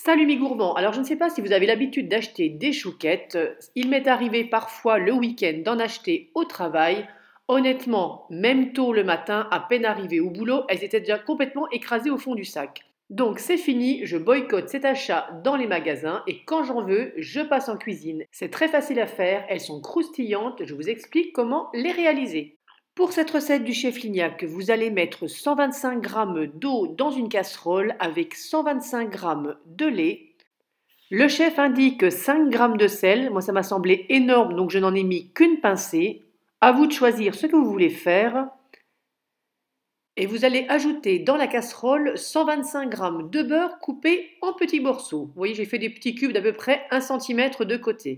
Salut mes gourmands, alors je ne sais pas si vous avez l'habitude d'acheter des chouquettes, il m'est arrivé parfois le week-end d'en acheter au travail. Honnêtement, même tôt le matin, à peine arrivées au boulot, elles étaient déjà complètement écrasées au fond du sac. Donc c'est fini, je boycotte cet achat dans les magasins et quand j'en veux, je passe en cuisine. C'est très facile à faire, elles sont croustillantes, je vous explique comment les réaliser. Pour cette recette du chef Lignac, vous allez mettre 125 g d'eau dans une casserole avec 125 g de lait. Le chef indique 5 g de sel. Moi, ça m'a semblé énorme, donc je n'en ai mis qu'une pincée. À vous de choisir ce que vous voulez faire. Et vous allez ajouter dans la casserole 125 g de beurre coupé en petits morceaux. Vous voyez, j'ai fait des petits cubes d'à peu près 1 cm de côté.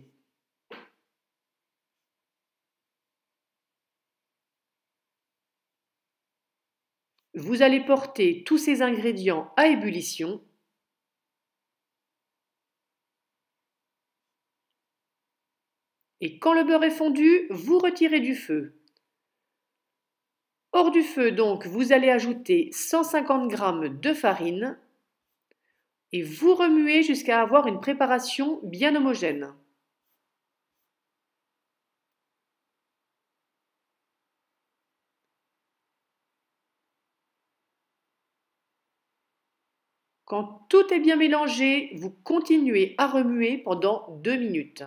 Vous allez porter tous ces ingrédients à ébullition. Et quand le beurre est fondu, vous retirez du feu. Hors du feu, donc, vous allez ajouter 150 g de farine et vous remuez jusqu'à avoir une préparation bien homogène. Quand tout est bien mélangé, vous continuez à remuer pendant 2 minutes.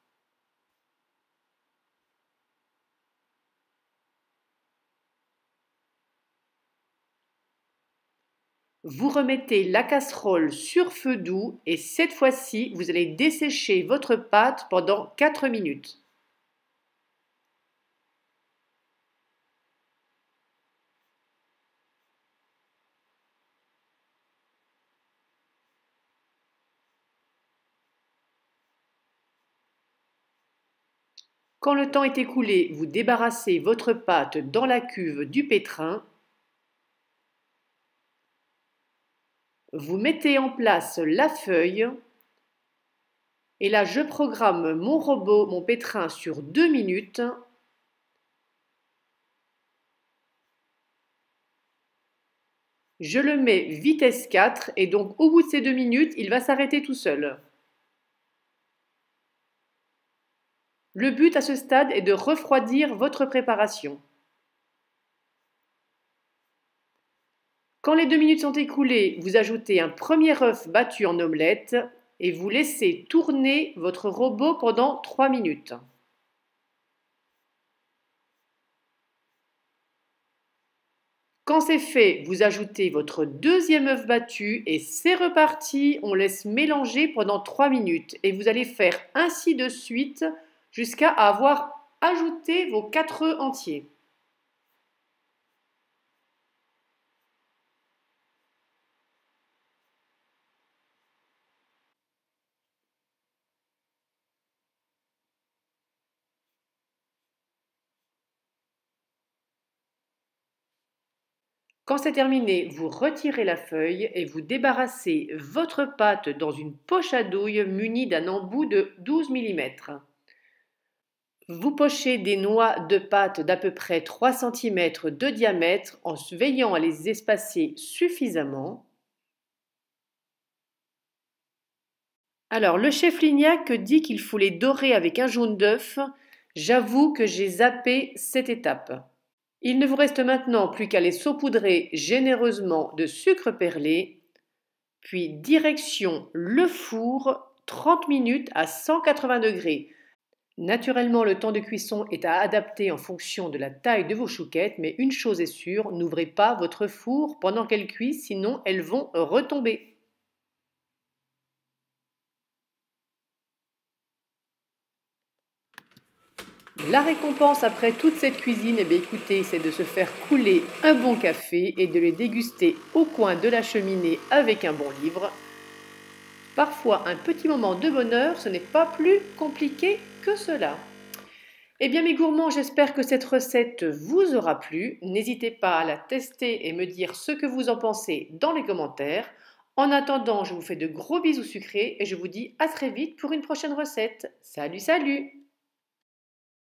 Vous remettez la casserole sur feu doux et cette fois-ci, vous allez dessécher votre pâte pendant 4 minutes. Quand le temps est écoulé, vous débarrassez votre pâte dans la cuve du pétrin. Vous mettez en place la feuille. Et là, je programme mon robot, mon pétrin sur 2 minutes. Je le mets vitesse 4 et donc au bout de ces 2 minutes, il va s'arrêter tout seul. Le but à ce stade est de refroidir votre préparation. Quand les 2 minutes sont écoulées, vous ajoutez un premier œuf battu en omelette et vous laissez tourner votre robot pendant 3 minutes. Quand c'est fait, vous ajoutez votre deuxième œuf battu et c'est reparti. On laisse mélanger pendant 3 minutes et vous allez faire ainsi de suite jusqu'à avoir ajouté vos 4 œufs entiers. Quand c'est terminé, vous retirez la feuille et vous débarrassez votre pâte dans une poche à douille munie d'un embout de 12 mm. Vous pochez des noix de pâte d'à peu près 3 cm de diamètre en veillant à les espacer suffisamment. Alors, le chef Lignac dit qu'il faut les dorer avec un jaune d'œuf. J'avoue que j'ai zappé cette étape. Il ne vous reste maintenant plus qu'à les saupoudrer généreusement de sucre perlé, puis direction le four 30 minutes à 180 degrés. Naturellement, le temps de cuisson est à adapter en fonction de la taille de vos chouquettes, mais une chose est sûre, n'ouvrez pas votre four pendant qu'elles cuisent, sinon elles vont retomber. La récompense après toute cette cuisine, eh bien écoutez, c'est de se faire couler un bon café et de les déguster au coin de la cheminée avec un bon livre. Parfois, un petit moment de bonheur, ce n'est pas plus compliqué que cela. Eh bien mes gourmands, j'espère que cette recette vous aura plu. N'hésitez pas à la tester et me dire ce que vous en pensez dans les commentaires. En attendant, je vous fais de gros bisous sucrés et je vous dis à très vite pour une prochaine recette. Salut, salut!